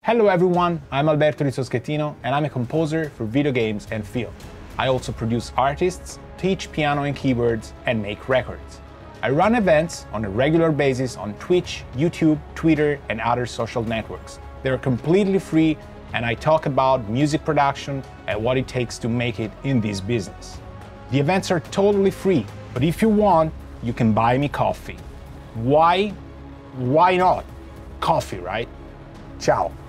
Hello everyone, I'm Alberto Risoschettino and I'm a composer for video games and film. I also produce artists, teach piano and keyboards, and make records. I run events on a regular basis on Twitch, YouTube, Twitter, and other social networks. They're completely free and I talk about music production and what it takes to make it in this business. The events are totally free, but if you want, you can buy me coffee. Why? Why not? Coffee, right? Ciao.